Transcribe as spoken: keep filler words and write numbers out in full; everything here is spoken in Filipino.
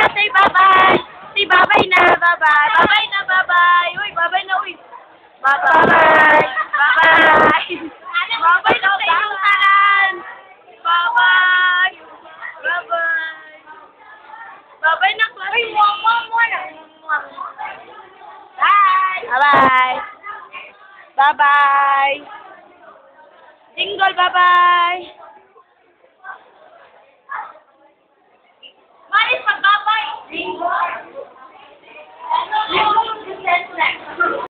say bye-bye. Say bye-bye na, bye-bye. Bye-bye na, bye-bye. Uy, bye-bye na, uy. Bye-bye. Bye-bye. Bye-bye na sa inyong tanan. Bye-bye. Bye-bye. Bye-bye na, Claire. Uy, mama mo na. Bye. Bye-bye. Bye-bye. Jingle, bye-bye.